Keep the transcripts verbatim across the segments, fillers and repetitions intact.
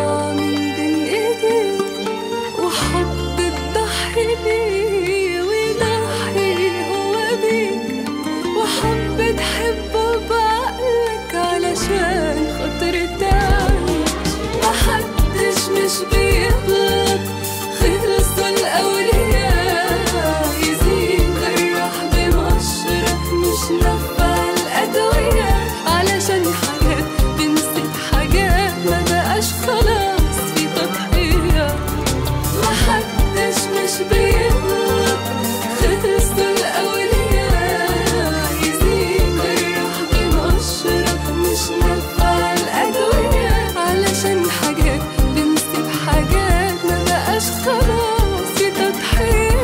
ضاع من بين ايديك، وحب تضحي بيه ويضحي هو بيك، وحب تحبه بعقلك علشان خاطر تعيش. محدش مش بيغلط، خلصوا الأولياء، يزيد جرح بمشرق مش نفع الأدوية، علشان حاجات بنسيت حاجات ما بقاش خلاص في تضحية. محدش مش بيغلط، خلصوا الأولياء، يزيد جرح بمشرق مش نفع الأدوية، علشان حاجات بنسيت حاجات ما بقاش خلاص في تضحية.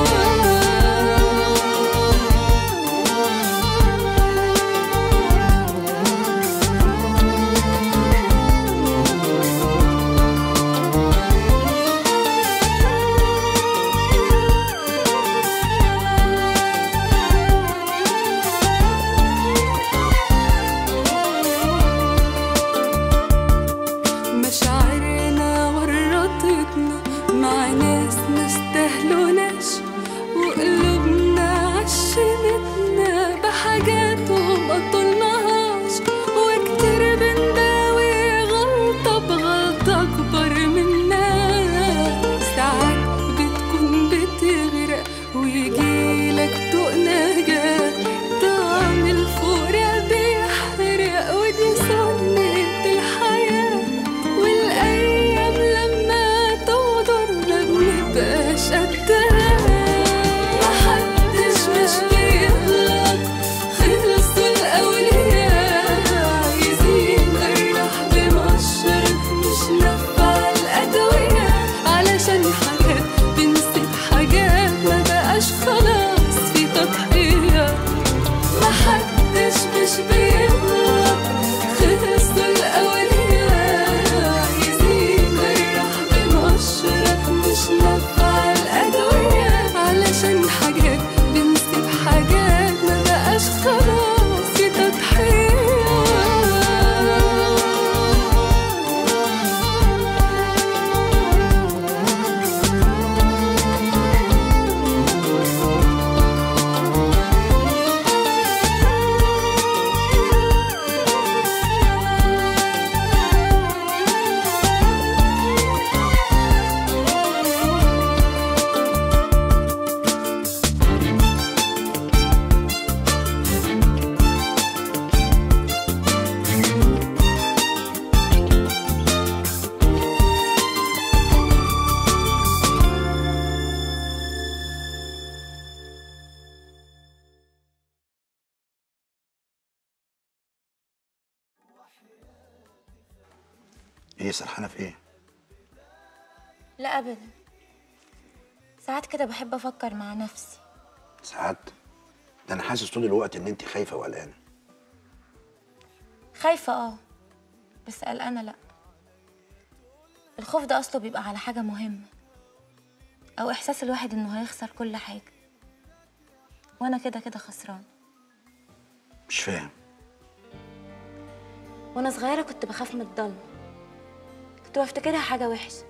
مشاعرنا ورطتنا مع ناس مستهلوناش، وقلوبنا عشمتنا بحاجات وما طولناهاش، وكتير بنداوي غلطة بغلطة أكبر منا. ساعات بتكون بتغرق ويجيلك طوق نجاة، طعم الفراق بيحرق ودي سنة الحياة، والأيام لما تغدر ما بنبقاش قدها. محدش مش بيغلط، خلصوا الأولياء، يزيد جرح بمشرق مش نفع الأدوية، علشان حاجات بنسيت حاجات ما بقاش خلاص في تضحية. محدش مش بيغلط، خلصوا الأولياء، يزيد جرح بمشرق مش نفع الأدوية، علشان حاجات بنسيب حاجات ما بقاش خلاص في تضحية. ايه سرحانه في ايه؟ لا ابدا، ساعات كده بحب افكر مع نفسي. ساعات؟ ده انا حاسس طول الوقت ان انت خايفه وقلقانه. خايفه اه، بس قلقانه لا. الخوف ده اصله بيبقى على حاجه مهمه، او احساس الواحد انه هيخسر كل حاجه، وانا كده كده خسران. مش فاهم. وانا صغيره كنت بخاف من الضلمه، كنت بفتكرها حاجه وحشه.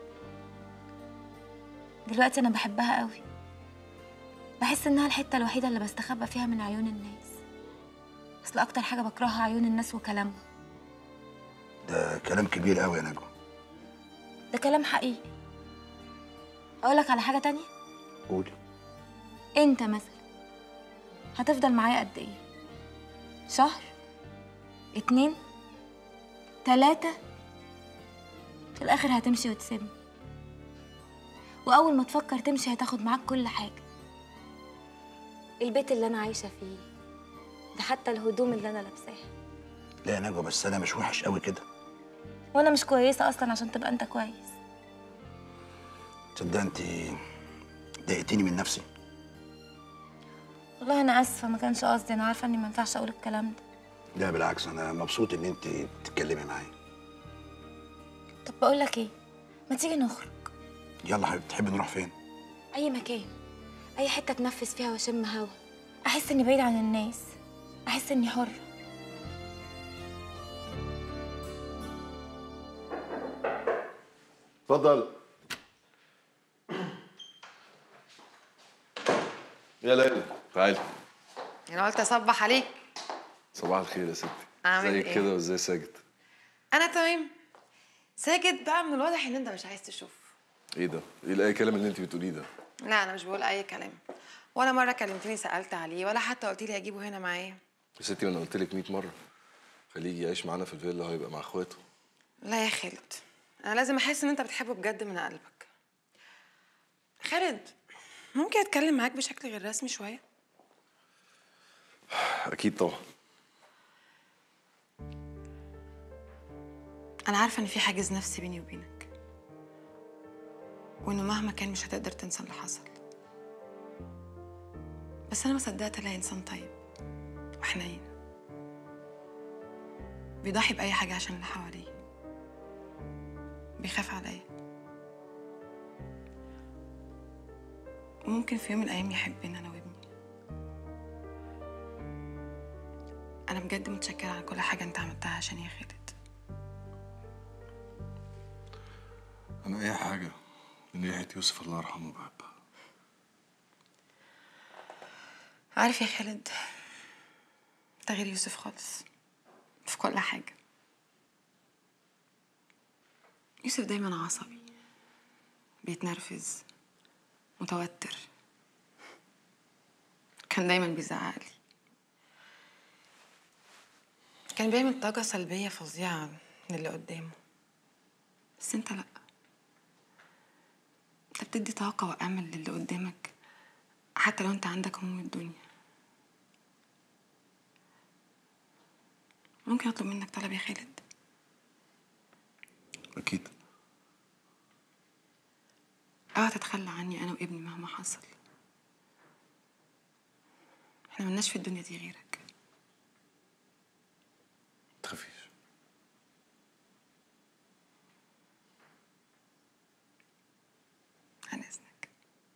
دلوقتي انا بحبها قوي، بحس انها الحته الوحيده اللي بستخبى فيها من عيون الناس. اصل اكتر حاجه بكرهها عيون الناس وكلامهم. ده كلام كبير قوي يا نجوى. ده كلام حقيقي. اقولك على حاجه تانية؟ قولي. انت مثلا هتفضل معايا قد ايه؟ شهر؟ اتنين؟ تلاتة؟ في الاخر هتمشي وتسيبني، واول ما تفكر تمشي هتاخد معاك كل حاجه. البيت اللي انا عايشه فيه ده، حتى الهدوم اللي انا لابساها. لا يا نجوى، بس انا مش وحش قوي كده. وانا مش كويسه اصلا عشان تبقى انت كويس. تصدق انت ضايقتيني من نفسي. والله انا اسفه، ما كانش قصدي. انا عارفه اني ما ينفعش اقول الكلام ده. لا بالعكس، انا مبسوط ان انت بتتكلمي معايا. طب بقول لك ايه، ما تيجي نخرج؟ يلا حبيبتي، تحبي نروح فين؟ اي مكان، اي حته اتنفس فيها واشم هوا، احس اني بعيد عن الناس، احس اني حره. اتفضل. يا ليلى تعالي. انا قلت اصبح عليك. صباح الخير يا ستي. عامل زيك ايه؟ كده وازاي ساجد؟ انا تمام. ساجد بقى من الواضح ان انت مش عايز تشوف. ايه ده؟ ايه اي كلام اللي انت بتقوليه ده؟ لا انا مش بقول اي كلام، ولا مره كلمتني سالت عليه، ولا حتى قلت لي اجيبه هنا معايا. يا ستي انا قلت لك مية مره خليه يجي يعيش معانا في الفيلا وهيبقى مع اخواته. لا يا خالد، انا لازم احس ان انت بتحبه بجد من قلبك. خالد، ممكن اتكلم معاك بشكل غير رسمي شويه؟ اكيد طبعا. انا عارفه ان في حاجز نفسي بيني وبينك، وانه مهما كان مش هتقدر تنسى اللي حصل، بس انا ما صدقت الاقي انسان طيب وحنين بيضحي باي حاجه عشان اللي حواليه، بيخاف عليا، وممكن في يوم من الايام يحبني انا وابني. انا بجد متشكره على كل حاجه انت عملتها عشان يا خالد. انا اي حاجه من ريحه يوسف الله يرحمه بحبها. عارف يا خالد، انت غير يوسف خالص في كل حاجه. يوسف دايما عصبي، بيتنرفز، متوتر، كان دايما بيزعق لي، كان بيعمل طاقة سلبية فظيعة من اللي قدامه. بس انت لأ، انت بتدي طاقة وأمل للي قدامك حتى لو انت عندك هموم الدنيا. ممكن أطلب منك طلب يا خالد؟ اكيد. اوعى تتخلى عني أنا وابني مهما حصل. احنا ملناش في الدنيا دي غيرك. متخافيش. عن إذنك.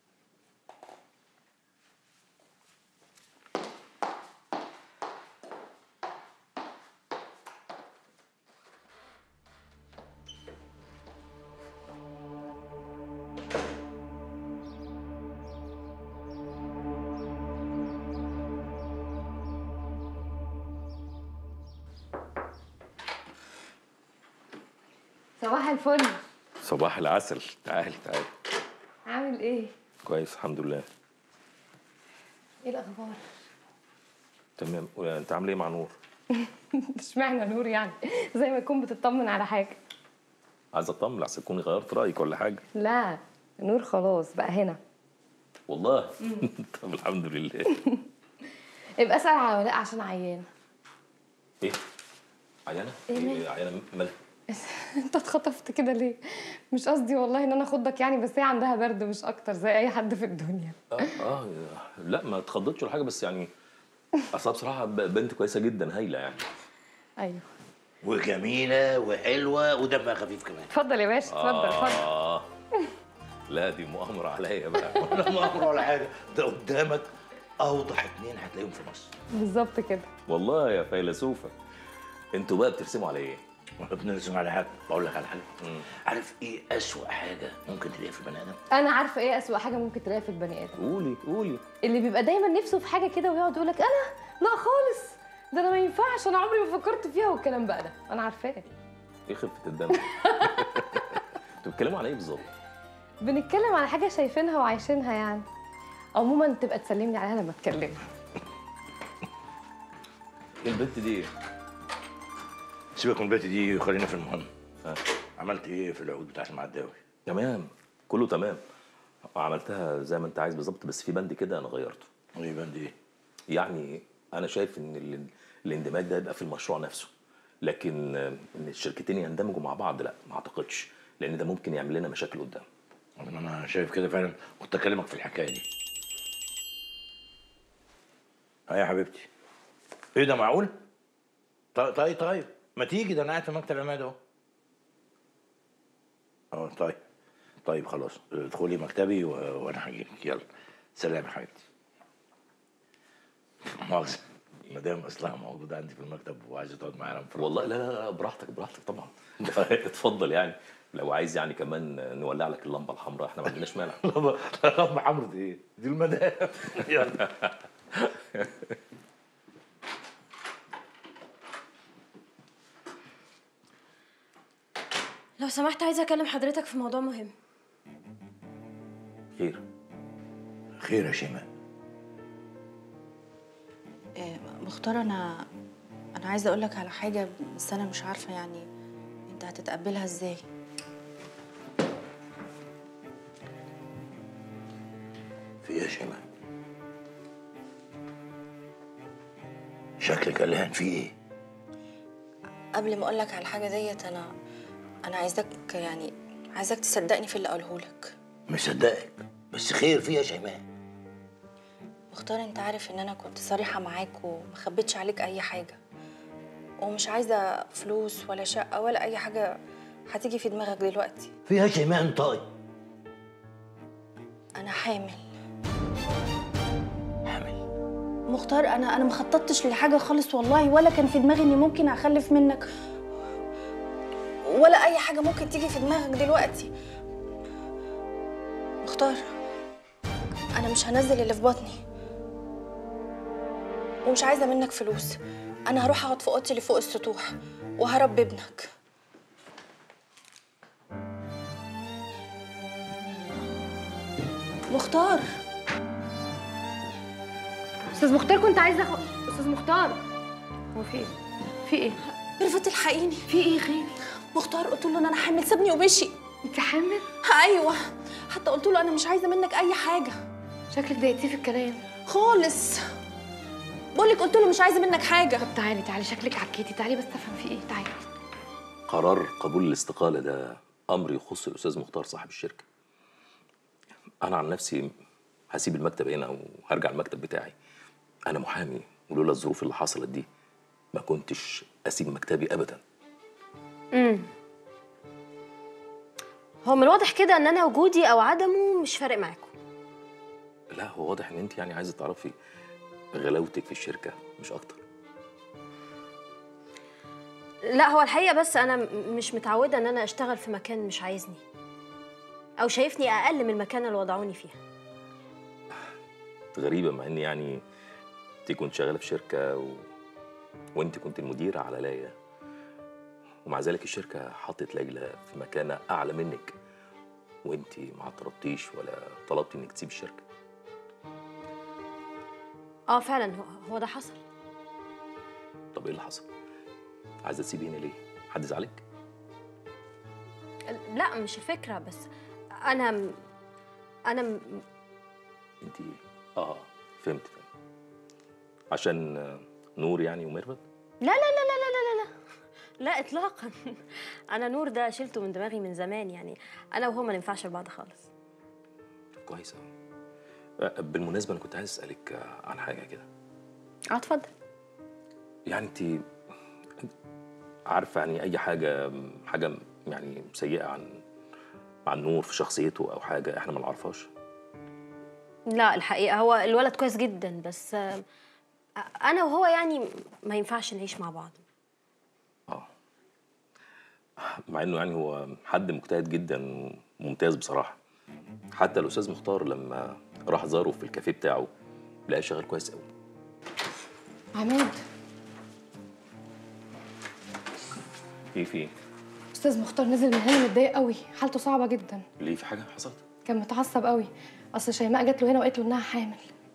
صباح الفل. صباح العسل. تعالي تعالي. عامل ايه؟ كويس الحمد لله. ايه الاخبار؟ تمام. انت عامل ايه مع نور؟ اشمعنى نور يعني؟ زي ما يكون بتطمن على حاجه. عايز اطمن لحسن تكوني غيرت رايك ولا حاجه. لا نور خلاص بقى هنا. والله. طب الحمد لله. ابقى اسال على ولاء عشان عيانه. ايه؟ عيانه؟ ايه ايه عيانه مالها؟ انت اتخطفت كده ليه؟ مش قصدي والله ان انا اخضك يعني، بس هي عندها برد مش اكتر زي اي حد في الدنيا. اه اه لا ما اتخضتش ولا حاجه، بس يعني اصلا بصراحه بنت كويسه جدا هايله يعني. ايوه. وجميله وحلوه ودمها خفيف كمان. اتفضل يا باشا اتفضل اتفضل. اه لا دي مؤامره عليا بقى. ولا مؤامره ولا حاجه، ده قدامك اوضح اتنين هتلاقيهم في مصر. بالظبط كده. والله يا فيلسوفه. انتوا بقى بترسموا على ايه؟ واحنا بنرسم على حاجه. بقول لك على حاجه، عارف ايه اسوأ حاجه ممكن تلاقيها في البني ادم؟ انا عارفه ايه اسوأ حاجه ممكن تلاقيها في البني ادم. قولي قولي. اللي بيبقى دايما نفسه في حاجه كده ويقعد يقول لك انا لا خالص، ده انا ما ينفعش، انا عمري ما فكرت فيها، والكلام بقى ده انا عارفاه. ايه خفه الدم؟ انتوا بتتكلموا على ايه بالظبط؟ بنتكلم على حاجه شايفينها وعايشينها يعني. عموما تبقى تسلمني عليها لما اتكلمها. ايه البنت دي؟ سيبك من البيت دي وخلينا في المهم. ها. عملت ايه في العقود بتاعت المعداوي؟ تمام كله تمام. عملتها زي ما انت عايز بالظبط، بس في بند كده انا غيرته. ايه بند ايه؟ يعني انا شايف ان ال... الاندماج ده يبقى في المشروع نفسه، لكن ان الشركتين يندمجوا مع بعض لا ما اعتقدش، لان ده ممكن يعمل لنا مشاكل قدام. انا شايف كده فعلا، كنت اكلمك في الحكايه دي. ها يا حبيبتي، ايه ده معقول؟ طيب طيب طيب ما تيجي، ده انا قاعد في مكتب عماد اهو. اه طيب طيب خلاص، ادخلي مكتبي و... وانا هجيلك. يلا سلام يا حبيبتي. مؤاخذة. مدام اصلها موجوده عندي في المكتب وعايزه تقعد معانا في والله لا لا لا براحتك براحتك طبعا. اتفضل يعني، لو عايز يعني كمان نولع لك اللمبه الحمراء احنا ما عندناش مانع. لمبه لمبه حمراء دي ايه؟ دي المدام. يلا. لو سمحت عايزه اكلم حضرتك في موضوع مهم. خير؟ خير يا شيماء. إيه مختار، انا انا عايزه اقول لك على حاجه بس انا مش عارفه يعني انت هتتقبلها ازاي. في ايه يا شيماء؟ شكلك قلقان في ايه؟ قبل ما اقول لك على الحاجه ديت انا انا عايزاك يعني عايزاك تصدقني في اللي قاله لك. مصدقك بس خير في ايه يا شيماء؟ مختار، انت عارف ان انا كنت صريحه معاك وما خبيتش عليك اي حاجه، ومش عايزه فلوس ولا شقه ولا اي حاجه هتيجي في دماغك دلوقتي. في ايه يا شيماء انطقي؟ انا حامل. حامل؟ مختار، انا انا ما خططتش لحاجه خالص والله، ولا كان في دماغي اني ممكن اخلف منك ولا اي حاجه ممكن تيجي في دماغك دلوقتي. مختار، انا مش هنزل اللي في بطني ومش عايزه منك فلوس. انا هروح اقعد في اوضتي اللي فوق السطوح وهربي ابنك. مختار. استاذ مختار كنت عايزه اخد استاذ مختار. هو في ايه؟ في ايه؟ ميرفت الحقيني. في ايه خير؟ مختار قلت له ان انا حامل، سابني ومشي. انت حامل؟ ايوه، حتى قلت له انا مش عايزه منك اي حاجه. شكلك ضايقتيه في الكلام خالص. بقول لك قلت له مش عايزه منك حاجه. طب تعالي تعالي، شكلك عكيتي، تعالي بس افهم في ايه. تعالي. قرار قبول الاستقاله ده امر يخص الاستاذ مختار صاحب الشركه. انا عن نفسي هسيب المكتب هنا وهرجع المكتب بتاعي. انا محامي ولولا الظروف اللي حصلت دي ما كنتش اسيب مكتبي ابدا. امم هو من الواضح كده ان انا وجودي او عدمه مش فارق معاكم. لا هو واضح ان انت يعني عايزه تعرفي غلاوتك في الشركه مش اكتر. لا هو الحقيقه بس انا مش متعوده ان انا اشتغل في مكان مش عايزني او شايفني اقل من المكان اللي وضعوني فيها. غريبه مع ان يعني انت كنت شغاله في شركه و... وانت كنت المديره على لايه، ومع ذلك الشركه حطت لجلة في مكانه اعلى منك وانت ما اعترضتيش ولا طلبتي انك تسيب الشركه. اه فعلا هو, هو ده حصل. طب ايه اللي حصل؟ عايزه تسيبي هنا ليه؟ حد زعلك؟ لا مش الفكره، بس انا انا انت اه فهمت فهمت عشان نور يعني وميرفت؟ لا لا لا لا لا لا لا لا اطلاقا. انا نور ده شلته من دماغي من زمان، يعني انا وهو ما ننفعش لبعض خالص. كويس قوي. بالمناسبه انا كنت عايز اسالك عن حاجه كده. اه اتفضل. يعني انت عارفه يعني اي حاجه حاجه يعني سيئه عن عن نور في شخصيته او حاجه احنا ما نعرفهاش؟ لا الحقيقه هو الولد كويس جدا، بس انا وهو يعني ما ينفعش نعيش مع بعض. اه مع انه يعني هو حد مجتهد جدا وممتاز بصراحه. حتى الاستاذ مختار لما راح زاره في الكافيه بتاعه لقاه شغال كويس قوي. عماد. ايه في ايه؟ استاذ مختار نزل من هنا متضايق قوي، حالته صعبه جدا. ليه في حاجه حصلت؟ كان متعصب قوي، اصل شيماء جات له هنا وقالت له انها حامل.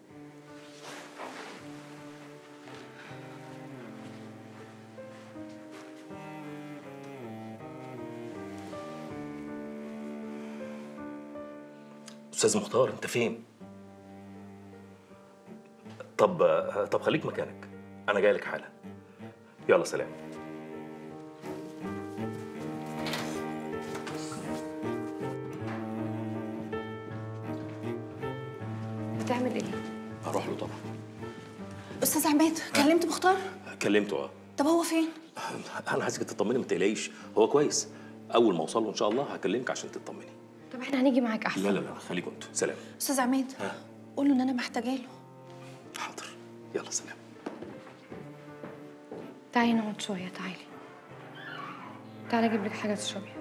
استاذ مختار انت فين؟ طب طب خليك مكانك، انا جاي لك حالا. يلا سلام. بتعمل ايه؟ هروح له طبعا. استاذ عماد، كلمت مختار؟ كلمته اه. طب هو فين؟ انا عايزك تطمني ما تقلقيش، هو كويس. اول ما اوصل له ان شاء الله هكلمك عشان تطمني. طب احنا هنيجي معاك احسن. لا لا لا خليكوا انتوا. سلام. استاذ عماد، قول له ان انا محتاجه له. حاضر. يلا سلام. تعالي نقعد شويه، تعالي تعالي اجيب لك حاجه تشربيها.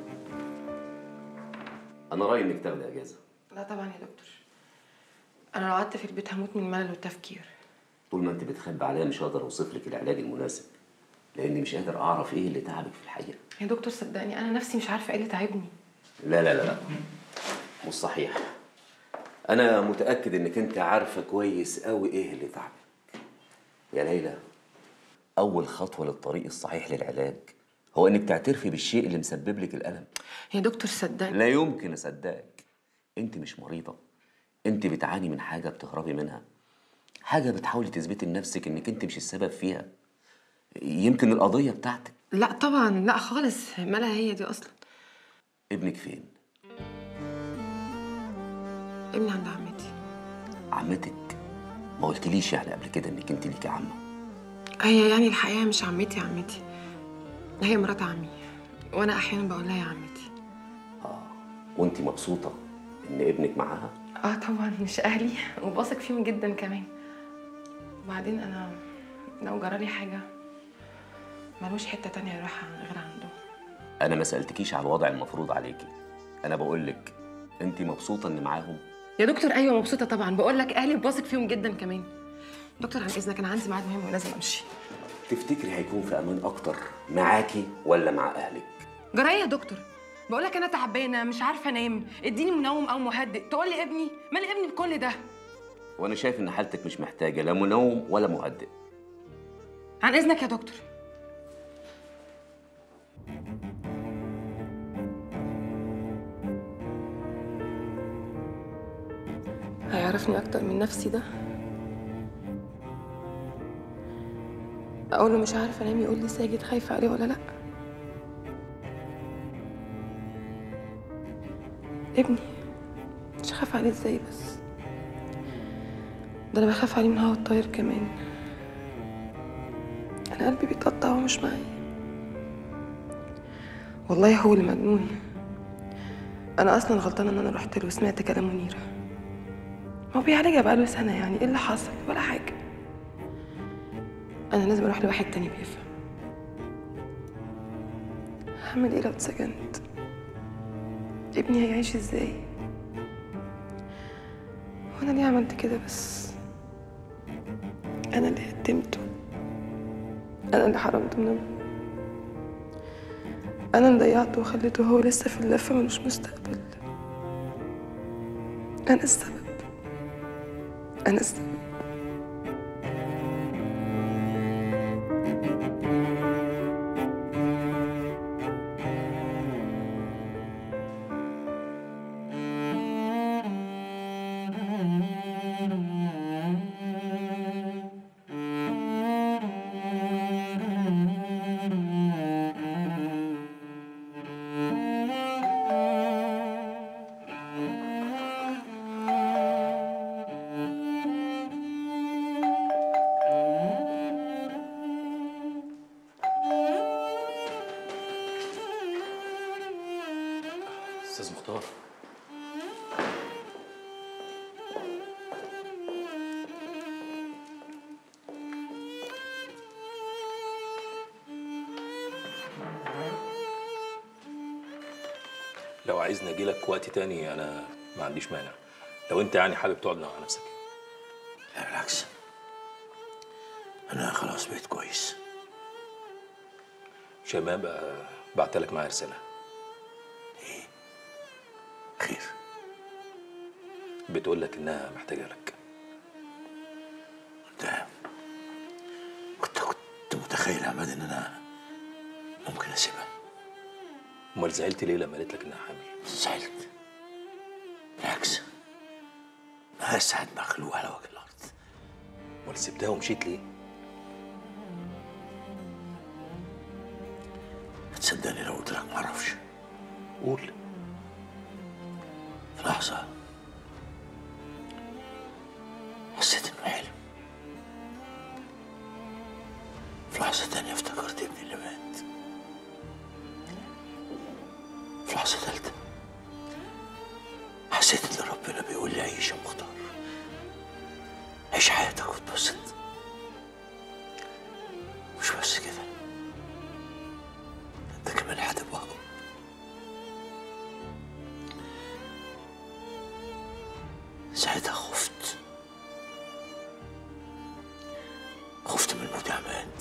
انا رايي انك تاخدي اجازه. لا طبعا يا دكتور، انا لو قعدت في البيت هموت من الملل والتفكير. طول ما انت بتخبي عليا مش هقدر اوصف لك العلاج المناسب، لاني مش قادر اعرف ايه اللي تعبك في الحقيقه. يا دكتور صدقني انا نفسي مش عارفه ايه اللي تعبني. لا لا لا لا مش صحيح. انا متاكد انك انت عارفه كويس قوي ايه اللي تعبك. يا ليلى، اول خطوه للطريق الصحيح للعلاج هو انك تعترفي بالشيء اللي مسبب لك الالم. يا دكتور صدقني. لا يمكن اصدقك. انت مش مريضه، انت بتعاني من حاجه بتهربي منها، حاجه بتحاولي تثبتي لنفسك انك انت مش السبب فيها. يمكن القضيه بتاعتك. لا طبعا لا خالص، مالها هي دي اصلا. ابنك فين؟ ابني عند عمتي. عمتك؟ ما قلتليش يعني قبل كده انك انت ليكي عمه؟ هي يعني الحقيقه مش عمتي عمتي، هي مرات عمي، وانا احيانا بقول لها يا عمتي. اه وانت مبسوطه ان ابنك معاها؟ اه طبعا مش اهلي، وبثق فيهم جدا كمان. وبعدين انا لو جرالي حاجه ملوش حته تانية يروحها غير عنده. انا ما سالتكيش على الوضع المفروض عليكي، انا بقول لك انت مبسوطه ان معاهم؟ يا دكتور ايوه مبسوطه طبعا، بقول لك اهلي وبثق فيهم جدا كمان. دكتور عن اذنك انا عندي ميعاد مهم ولازم امشي. تفتكري هيكون في امان اكتر معاكي ولا مع اهلك؟ جرايه يا دكتور، بقول لك انا تعبانه مش عارفه انام، اديني منوم او مهدئ. تقول لي ابني؟ مال ابني بكل ده؟ وانا شايف ان حالتك مش محتاجه لا منوم ولا مهدئ. عن اذنك يا دكتور. هيعرفني اكتر من نفسي ده؟ اقول له مش عارفه انام يقول لي ساجد خايفه عليه ولا لا؟ ابني مش خاف عليه ازاي بس؟ ده انا بخاف عليه من هوا الطاير كمان. انا قلبي بيتقطع وهو مش معايا. والله هو اللي مجنون. انا اصلا غلطانه ان انا رحت له وسمعت كلام منيره. هو بيعالجها بقاله سنه، يعني ايه اللي حصل؟ ولا حاجه. انا لازم اروح لواحد تاني بيفهم. هعمل ايه لو اتسجنت؟ ابني هيعيش ازاي؟ وانا ليه عملت كده بس؟ انا اللي قدمته، انا اللي حرمته من ابني، انا اللي ضيعته وخليته هو لسه في اللفه ملوش مستقبل. انا السبب، انا السبب. استاذ مختار، لو عايزني اجي لك وقت تاني انا ما عنديش مانع، لو انت يعني حابب تقعد مع نفسك. لا بالعكس، انا خلاص بقيت كويس. شيماء بقى بعت لك معايا رساله. ايه؟ خير؟ بتقول لك انها محتاجه لك. انت كنت كنت متخيل يا عماد ان انا ممكن اسيبها؟ امال زعلت ليه لما قالت لك انها حامل؟ زعلت؟ بالعكس، انا اسعد مخلوق على وجه الارض. امال سبتها ومشيت ليه؟ هتصدقني لو قلت لك ما اعرفش؟ قول. في لحظه حسيت انه حلم، في لحظه تانيه افتكرت ابني اللي مات، في لحظه ثالثه حسيت ان ربنا بيقول لي عيش يا مختار، عيش حياتك واتبسط. مش بس كده، انت كمان هتبقى اب. ساعتها خفت خفت من موت عماد.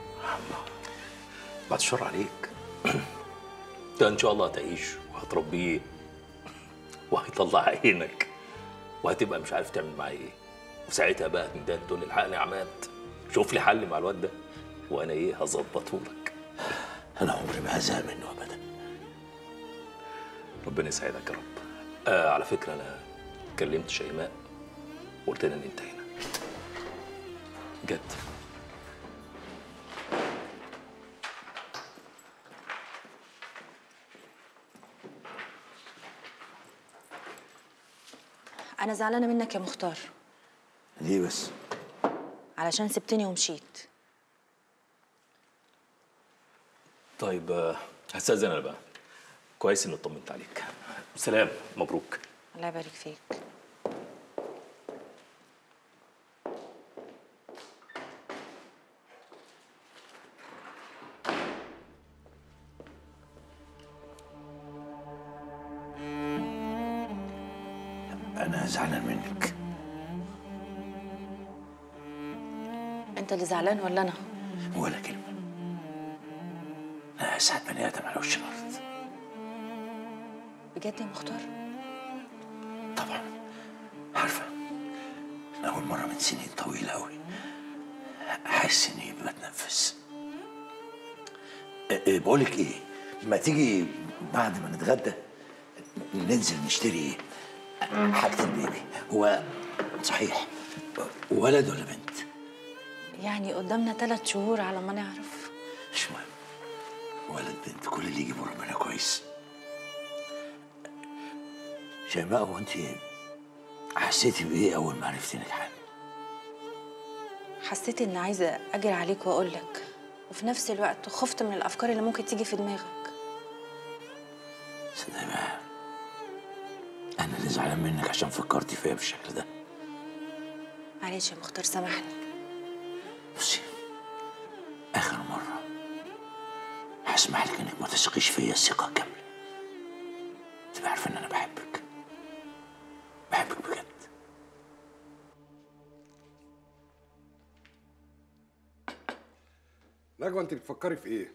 بعد الشر عليك. ده ان شاء الله هتعيش وهتربيه وهيطلع عينك وهتبقى مش عارف تعمل معاه ايه، وساعتها بقى هتندهلي تقول لي الحقني يا عماد، شوف لي حل مع الواد ده وانا ايه هظبطه لك. انا عمري ما هزهق منه ابدا. ربنا يسعدك يا رب. آه على فكره انا كلمت شيماء وقلت لها ان انت هنا جد. انا زعلانه منك يا مختار. ليه بس؟ علشان سبتني ومشيت. طيب آه، هستأذن انا بقى. كويس اني اطمنت عليك. سلام، مبروك. الله يبارك فيك. انا زعلان منك. انت اللي زعلان ولا انا؟ ولا كلمه. انا اسعد بني ادم على وش الارض. بجد يا مختار؟ طبعا. عارفه انا اول مره من سنين طويله قوي احس اني بتنفس. بقول لك ايه، ما تيجي بعد ما نتغدى ننزل نشتري حاجه البيبي. هو صحيح ولد ولا بنت؟ يعني قدامنا ثلاث شهور على ما نعرف. مش مهم، ولد بنت كل اللي يجيبه ربنا كويس. شيماء، هو انت حسيتي بايه اول ما عرفتي انك حامل؟ حسيت اني عايزه اجري عليك واقول لك، وفي نفس الوقت خفت من الافكار اللي ممكن تيجي في دماغك. صدقني بقى انا اللي زعلان منك عشان فكرتي فيا بالشكل ده. معلش يا مختار، سامحني. بصي، اخر مره هسمح لك انك ما تثقيش فيا ثقه كامله. تبقى عارفه ان انا بحبك، بحبك بجد. نجوى، انت بتفكري في ايه؟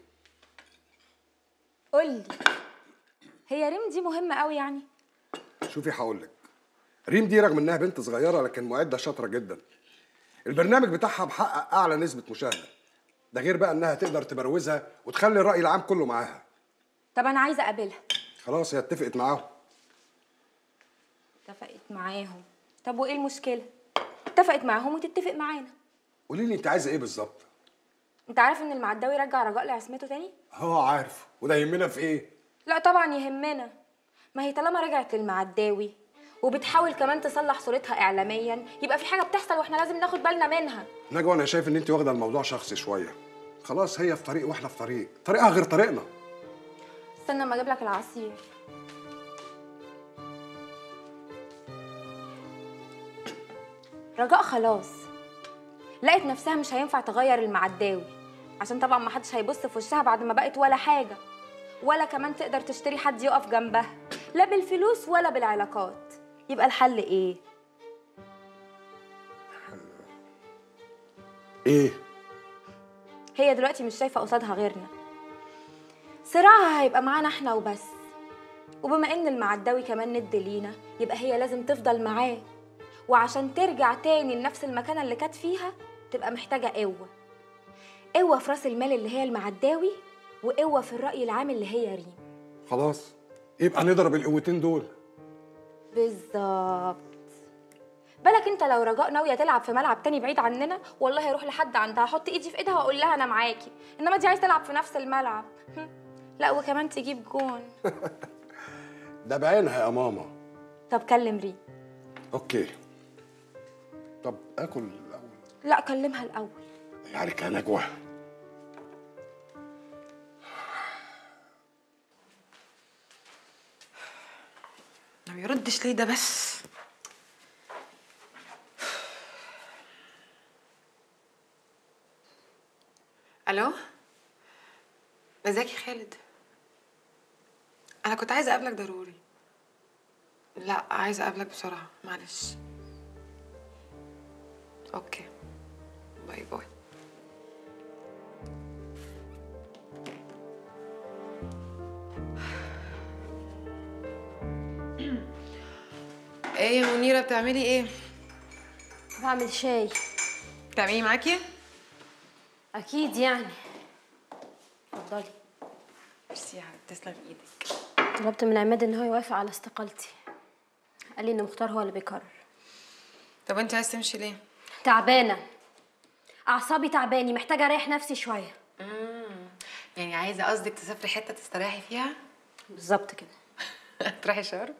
قولي، هي ريم دي مهمة قوي يعني؟ شوفي هقول لك. ريم دي رغم انها بنت صغيره لكن معده شاطره جدا. البرنامج بتاعها محقق اعلى نسبه مشاهده. ده غير بقى انها تقدر تبروزها وتخلي الراي العام كله معاها. طب أنا عايزة أقابلها. خلاص، هي اتفقت معاهم. اتفقت معاهم؟ طب وإيه المشكلة؟ اتفقت معاهم وتتفق معانا. قولي لي انت عايزه ايه بالظبط؟ أنت عارف إن المعداوي رجع رجاء لعصمته تاني؟ اه عارف، وده يهمنا في ايه؟ لا طبعا يهمنا. ما هي طالما رجعت للمعداوي وبتحاول كمان تصلح صورتها اعلاميا، يبقى في حاجه بتحصل واحنا لازم ناخد بالنا منها. نجوى، انا شايف ان انت واخده الموضوع شخصي شويه. خلاص، هي في طريق واحنا في طريق، طريقها غير طريقنا. استنى اما اجيب لك العصير. رجاء خلاص لقت نفسها مش هينفع تغير المعداوي، عشان طبعا ما حدش هيبص في وشها بعد ما بقت ولا حاجه، ولا كمان تقدر تشتري حد يقف جنبها، لا بالفلوس ولا بالعلاقات. يبقى الحل ايه؟ ايه؟ هي دلوقتي مش شايفه قصادها غيرنا. صراعها هيبقى معانا احنا وبس، وبما ان المعداوي كمان ند لينا، يبقى هي لازم تفضل معاه، وعشان ترجع تاني لنفس المكانه اللي كانت فيها تبقى محتاجه قوه. قوه في راس المال اللي هي المعداوي، وقوه في الراي العام اللي هي ريم. خلاص، يبقى نضرب القوتين دول. بالظبط. بالك انت لو رجاء ناويه تلعب في ملعب تاني بعيد عننا، والله اروح لحد عندها احط ايدي في ايدها واقول لها انا معاكي، انما دي عايز تلعب في نفس الملعب. لا وكمان تجيب جون. ده بعينها يا ماما. طب كلم ريم. اوكي. طب اكل الاول؟ لا كلمها الاول. عليك يا نجوى. ما بيردش ليه ده بس؟ الو، ازيك يا خالد؟ انا كنت عايزه اقابلك ضروري. لا عايزه اقابلك بسرعه، معلش. اوكي، باي باي. ايه يا منيره بتعملي ايه؟ بعمل شاي. تعملي معاكي؟ اكيد يعني. اتفضلي. ميرسي يا حبيبتي، تسلم ايدك. طلبت من عماد ان هو يوافق على استقالتي. قال لي ان مختار هو اللي بيقرر. طب انت عايز تمشي ليه؟ تعبانه، اعصابي تعباني، محتاجه اريح نفسي شويه. امم يعني عايزه قصدك تسافري حته تستريحي فيها؟ بالظبط كده. تروحي شرم؟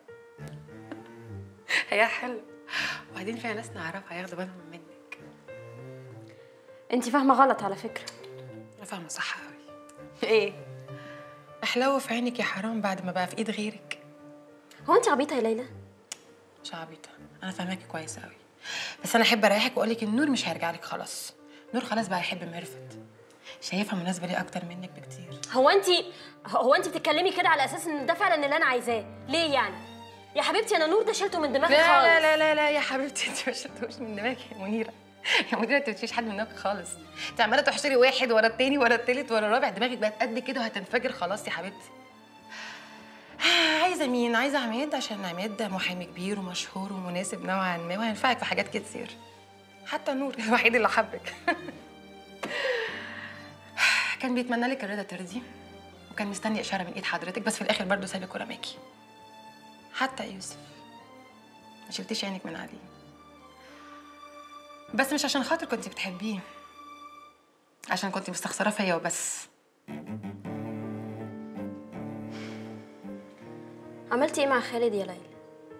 هي حلو، وبعدين فيها ناس نعرفها هياخدوا بالهم منك. انت فاهمه غلط على فكره. انا فاهمه صح قوي. ايه؟ احلو في عينك يا حرام بعد ما بقى في ايد غيرك. هو انت عبيطه يا ليلى؟ مش عبيطه، انا فاهماكي كويس قوي، بس انا احب اريحك واقول لك ان نور مش هيرجع لك خلاص. نور خلاص بقى يحب ميرفت، شايفها مناسبه ليه اكتر منك بكتير. هو انت هو انت بتتكلمي كده على اساس ان ده فعلا اللي انا عايزاه؟ ليه يعني يا حبيبتي؟ انا نور ده شلته من دماغي لا خالص. لا لا لا لا يا حبيبتي، انت مش شلتوش من دماغك يا منيره. يا منيره انت مش حد من دماغك خالص. انت عماله تحشري واحد ورا التاني ورا التالت ورا الرابع، دماغك بقت قد كده وهتنفجر خلاص يا حبيبتي. عايزه مين؟ عايزه عماد، عشان عماد ده محامي كبير ومشهور ومناسب نوعا ما وهينفعك في حاجات كتير. حتى نور الوحيد اللي حبك. كان بيتمنى لك الرضا ترضي، وكان مستني اشاره من ايد حضرتك، بس في الاخر برضه سابك ورماكي. حتى يوسف ما شلتيش عينك من عليه، بس مش عشان خاطر كنتي بتحبيه، عشان كنتي مستخسره فيا وبس. عملتي ايه مع خالد يا ليلى؟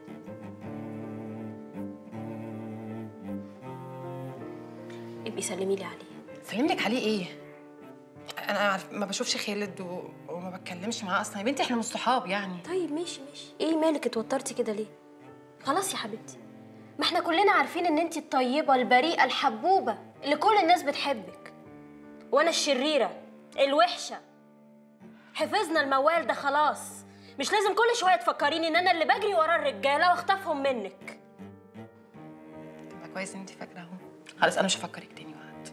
ابقي سلمي لي عليه. سلم لك عليه ايه؟ انا ما بشوفش خالد و... وما بتكلمش معاه اصلا يا بنتي، احنا مش صحاب يعني. طيب ماشي ماشي، ايه مالك اتوترتي كده ليه؟ خلاص يا حبيبتي، ما احنا كلنا عارفين ان انتي الطيبه البريئه الحبوبه اللي كل الناس بتحبك، وانا الشريره الوحشه. حفظنا الموال ده خلاص، مش لازم كل شويه تفكريني ان انا اللي بجري ورا الرجاله واخطفهم منك. طب كويس ان انت فاكره اهو. خلاص انا مش هفكرك تاني وقت.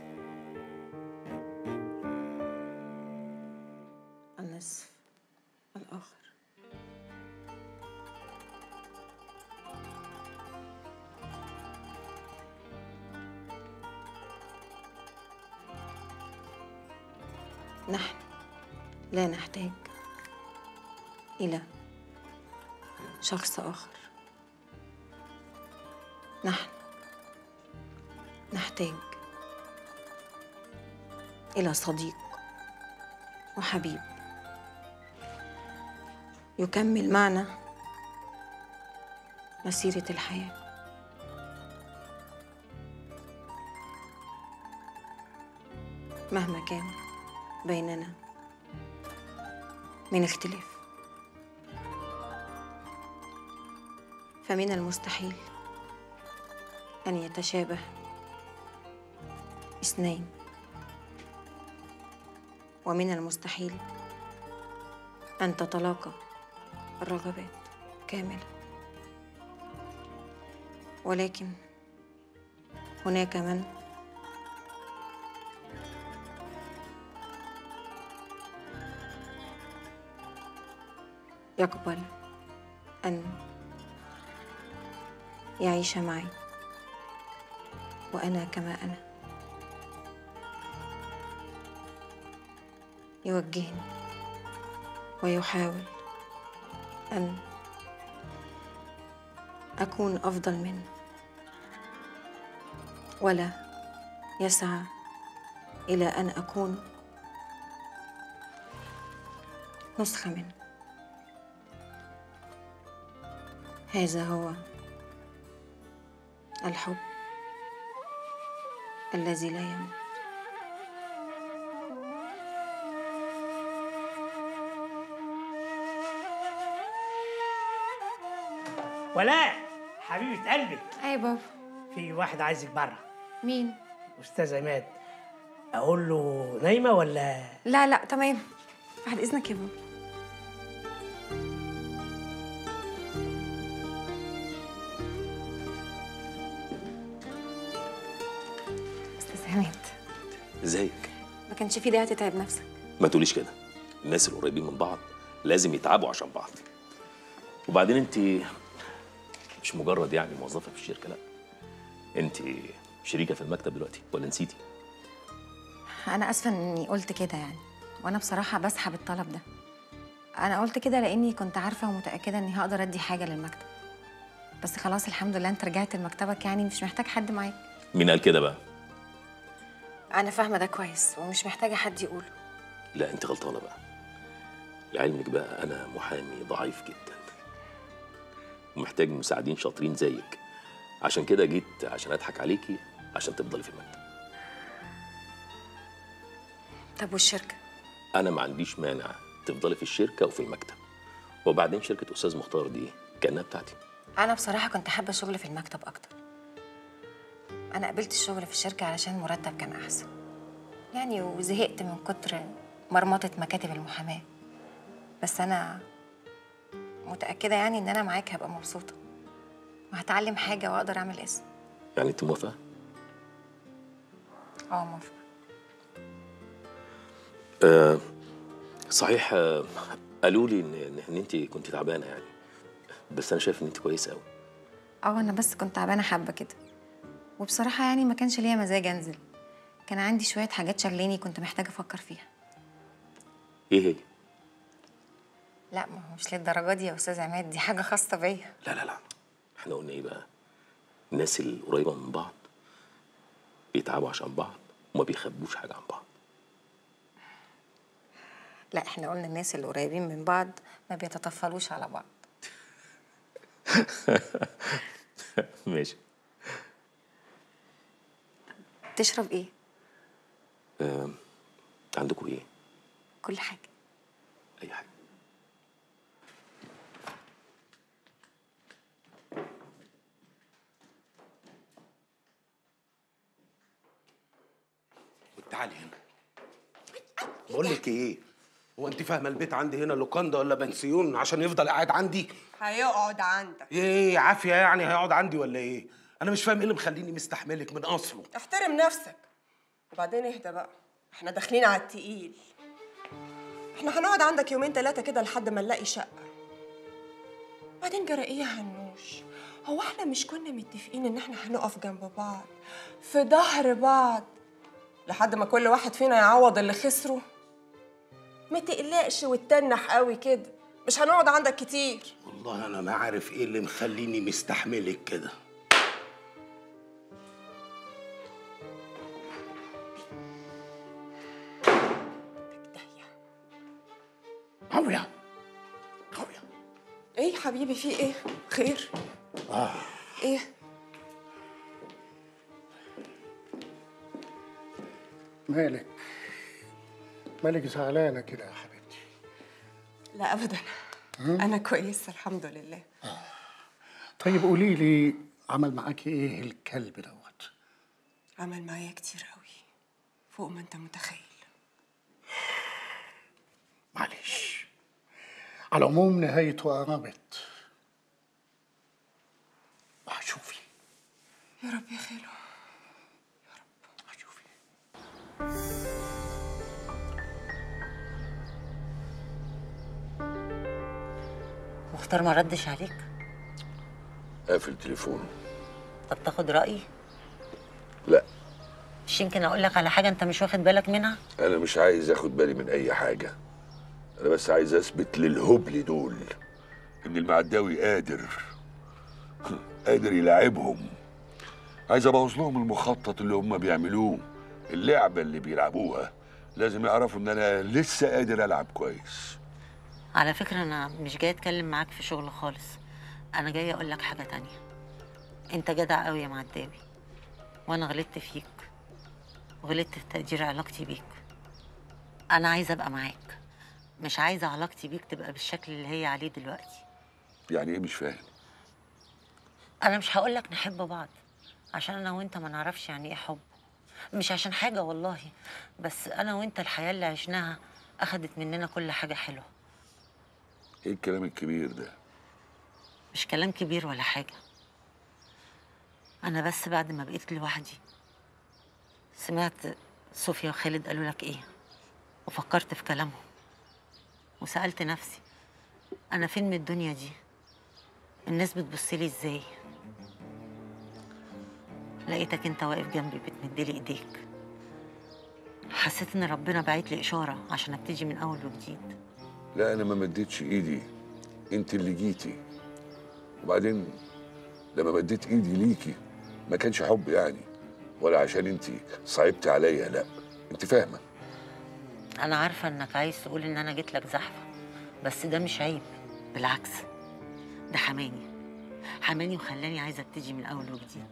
النصف الآخر. نحن لا نحتاج إلى شخص آخر، نحن نحتاج إلى صديق وحبيب يكمل معنا مسيرة الحياة. مهما كان بيننا من اختلاف، فمن المستحيل أن يتشابه اثنين، ومن المستحيل أن تتلاقى الرغبات كاملة، ولكن هناك من يقبل أن يعيش معي وأنا كما أنا، يوجهني ويحاول أن أكون أفضل منه، ولا يسعى إلى أن أكون نسخة منه. هذا هو الحب الذي لا يموت. ولاء حبيبة قلبي. اي بابا. في واحد عايزك بره. مين؟ أستاذ عماد. اقول له نايمه ولا؟ لا لا تمام، بعد اذنك يا بابا. استاذ عماد، ازيك؟ ما كانش في داعي تتعب نفسك. ما تقوليش كده، الناس القريبين من بعض لازم يتعبوا عشان بعض. وبعدين انت مش مجرد يعني موظفه في الشركه، لا، انت شريكه في المكتب دلوقتي، ولا نسيتي؟ انا اسفه اني قلت كده يعني، وانا بصراحه بسحب الطلب ده. انا قلت كده لاني كنت عارفه ومتاكده اني هقدر ادي حاجه للمكتب، بس خلاص الحمد لله انت رجعت لمكتبك، يعني مش محتاج حد معاك. مين قال كده بقى؟ انا فاهمه ده كويس ومش محتاجه حد يقوله. لا انت غلطانه بقى. لعلمك بقى انا محامي ضعيف جدا ومحتاج مساعدين شاطرين زيك، عشان كده جيت عشان اضحك عليكي عشان تفضلي في المكتب. طب والشركه؟ انا ما عنديش مانع تفضلي في الشركه وفي المكتب، وبعدين شركه استاذ مختار دي كانها بتاعتي. انا بصراحه كنت حابه الشغل في المكتب اكتر. انا قبلت الشغل في الشركه علشان المرتب كان احسن يعني، وزهقت من كتر مرمطه مكاتب المحاماه. بس انا متاكده يعني ان انا معاك هبقى مبسوطه وهتعلم حاجه واقدر اعمل اسم. يعني انت موافقه؟ اه موافقه. أه صحيح، أه قالوا لي ان ان انت كنت تعبانه يعني، بس انا شايف ان انت كويسه قوي. اه انا بس كنت تعبانه حبه كده، وبصراحه يعني ما كانش ليا مزاج انزل. كان عندي شويه حاجات شغلاني كنت محتاجه افكر فيها. ايه هي؟ لا ما هو مش للدرجه دي يا استاذ عماد، دي حاجه خاصه بيا. لا لا لا، احنا قلنا ايه بقى؟ الناس القريبه من بعض بيتعبوا عشان بعض وما بيخبوش حاجه عن بعض. لا احنا قلنا الناس اللي قريبين من بعض ما بيتطفلوش على بعض. ماشي. تشرب ايه؟ أه عندكم ايه؟ كل حاجه. اي حاجه. تعالي هنا. بقول لك ايه، هو انت فاهمه البيت عندي هنا لوكاندا ولا بنسيون عشان يفضل قاعد عندي؟ هيقعد عندك. ايه عافيه يعني هيقعد عندي ولا ايه؟ انا مش فاهم ايه اللي مخليني مستحملك من اصله. احترم نفسك وبعدين اهدى بقى، احنا داخلين على التقيل. احنا هنقعد عندك يومين ثلاثه كده لحد ما نلاقي شقه. بعدين جرى ايه يا هنوش؟ هو احنا مش كنا متفقين ان احنا هنقف جنب بعض في ظهر بعض لحد ما كل واحد فينا يعوض اللي خسره؟ ما تقلقش وتتنح قوي كده، مش هنقعد عندك كتير. والله انا ما عارف ايه اللي مخليني مستحملك كده. عويا عويا. ايه حبيبي في ايه؟ خير؟ اه ايه؟ مالك؟ مالك زعلانة كده يا حبيبتي؟ لا أبدا، أنا كويسة الحمد لله. آه. طيب قولي لي، عمل معاكي إيه الكلب دوت؟ عمل معايا كتير قوي فوق ما أنت متخيل. معلش، على العموم نهايته قربت وهشوفي. يا رب يا خالو. مختار ما ردش عليك؟ قافل تليفونه. طب تاخد رأيي؟ لا، مش يمكن اقول لك على حاجه انت مش واخد بالك منها؟ انا مش عايز اخد بالي من اي حاجه، انا بس عايز اثبت للهبل دول ان المعداوي قادر قادر يلاعبهم. عايز ابوظ لهم المخطط اللي هم بيعملوه، اللعبه اللي بيلعبوها. لازم يعرفوا ان انا لسه قادر العب كويس. على فكره انا مش جاي اتكلم معاك في شغل خالص، انا جاي اقول لك حاجه تانية. انت جدع قوي يا معداوي، وانا غلطت فيك وغلطت في تقدير علاقتي بيك. انا عايزه ابقى معاك، مش عايزه علاقتي بيك تبقى بالشكل اللي هي عليه دلوقتي. يعني ايه؟ مش فاهم. انا مش هقول لك نحب بعض عشان انا وانت ما نعرفش يعني ايه حب، مش عشان حاجة والله، بس أنا وأنت الحياة اللي عشناها أخدت مننا كل حاجة حلوة. ايه الكلام الكبير ده؟ مش كلام كبير ولا حاجة، أنا بس بعد ما بقيت لوحدي سمعت صوفيا وخالد قالوا لك إيه، وفكرت في كلامهم وسألت نفسي أنا فين من الدنيا دي؟ الناس بتبصلي إزاي؟ لقيتك أنت واقف جنبي بتمدلي إيديك، حسيت إن ربنا باعت لي إشارة عشان أبتدي من أول وجديد. لا انا ما مديتش ايدي، انت اللي جيتي. وبعدين لما مديت ايدي ليكي ما كانش حب يعني، ولا عشان انت صعبتي عليا، لا انت فاهمه. أنا عارفة إنك عايز تقول إن أنا جيت لك زحفة، بس ده مش عيب، بالعكس ده حماني حماني وخلاني عايزة أبتدي من أول وجديد.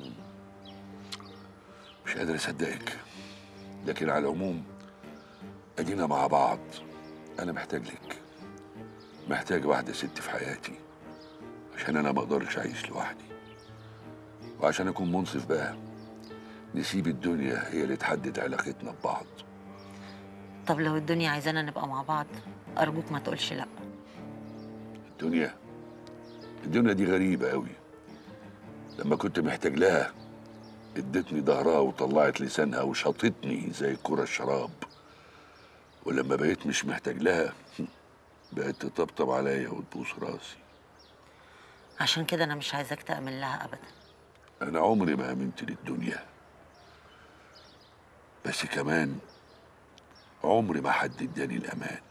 مش قادر اصدقك، لكن على العموم ادينا مع بعض. انا محتاج لك، محتاج واحده ست في حياتي، عشان انا ما اقدرش اعيش لوحدي. وعشان اكون منصف بقى، نسيب الدنيا هي اللي تحدد علاقتنا ببعض. طب لو الدنيا عايزانا نبقى مع بعض أرجوك ما تقولش لأ. الدنيا الدنيا دي غريبه قوي. لما كنت محتاج لها ادتني ظهرها وطلعت لسانها وشطتني زي كرة الشراب، ولما بقيت مش محتاج لها بقت تطبطب عليا وتبوس راسي. عشان كده أنا مش عايزاك تأمن لها أبدا. أنا عمري ما آمنت للدنيا، بس كمان عمري ما حد اداني الأمان.